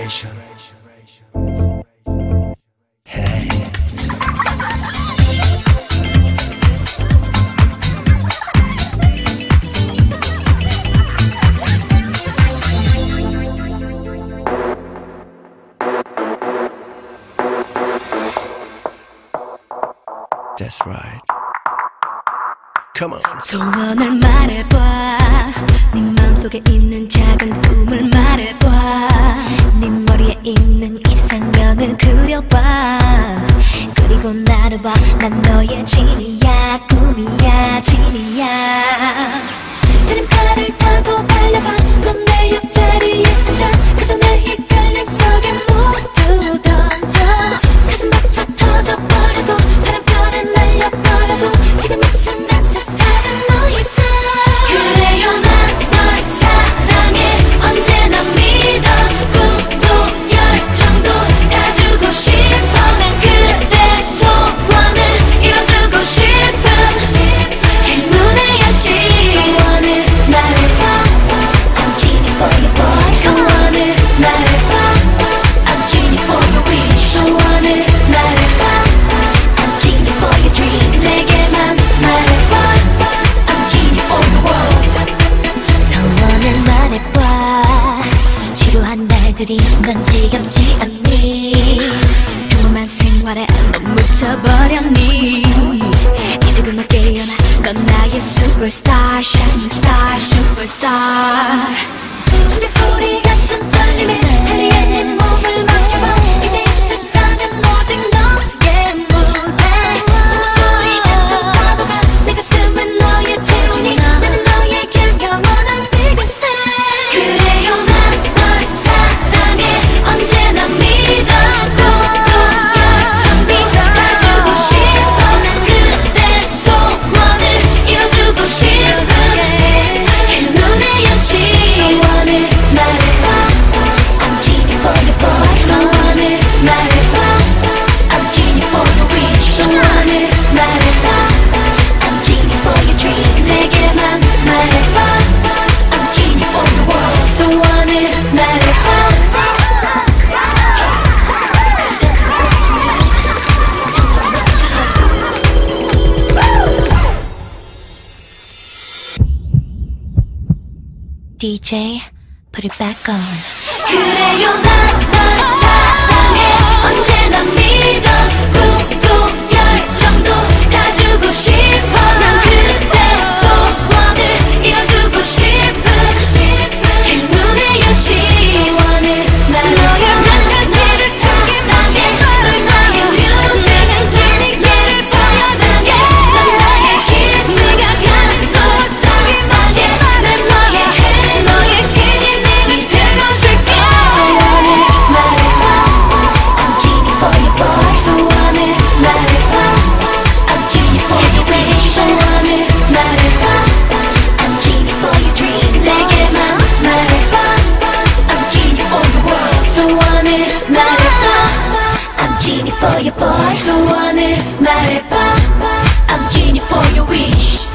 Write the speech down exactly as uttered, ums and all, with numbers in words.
Desperation. Hey. That's right. Come on. 소원을 말해봐. 네 맘속에 있는 작은 꿈을 말해봐. 네 머리에 있는 이상형을 그려봐. 그리고 나를 봐. 난 너의 진이야. 꿈이야. 진이야. 드림카를 타고 달려봐. 넌 내 옆자리에 앉아. 그저 내 헷갈림 속에 모두 던져. 가슴 벅차 터져버려도 다른 편에 날려버려도 지금 이 순간 세상은 너이다. 그래요 난 널 사랑해. 언제나 믿어. 꿈도 열정도 가지고 싶어. 난 그대 소원을 이뤄주고 싶은 행운의 여신. 소원을 말해봐. I'm genie for your boy. 소원을 말해봐. I'm genie for your wish. 소원을 말해봐. I'm genie for your dream. 내게만 말해봐. I'm genie for your world. 소원을 말해봐. 지루한 날들이 넌 지겹지 않니? 평범한 생활에 넌 묻혀버렸니? 이제 그만 깨어나. 넌 나의 superstar, shining star, superstar. 심장 소리 같은 떨림에 달리에 내 몸을 맡겨봐. 이제 이 세상은 오직 너의 무대. 목소리 같은 파도가 내 가슴에 너의 재준이. 나는 너에게 영원한 biggest fan. 그래요 난 널 사랑해. 언제나 믿어. 꿈도 열정도 가지고 싶어. 난 그대 소원을 이뤄주고 싶은 행운의 여신. 소원을 말해봐. I'm genie for your boy. 소원을 말해봐. I'm genie for your wish. 소원을 말해봐. I'm genie for your dream. 내게만 말해봐. I'm genie for your world. 소원을 말해봐. 디제이, put it back on. 그래요 난 널 사랑해. 언제나 믿어. 꿈도 열정도 가지고 싶어. 난 그대 소원을 이뤄주고 싶은 행운의 여신. 소원을 말해봐. 난 그대를 사랑해. 넌 나의 뮤직. 진이를 사랑해. 넌 나의 힘. 네가 가는 소원을 마셔. 난 너의 해. 너의 진이 내가 들어줄게. 소원을 말해봐. I'm genie for your boy. 소원을 말해봐. I'm genie for your wish. 소원을 말해봐. I'm genie for your dream. 내게만 말해봐. I'm genie for your world. 소원을 말해봐. I'm genie for your boy. 소원을 말해봐. I'm genie for your wish.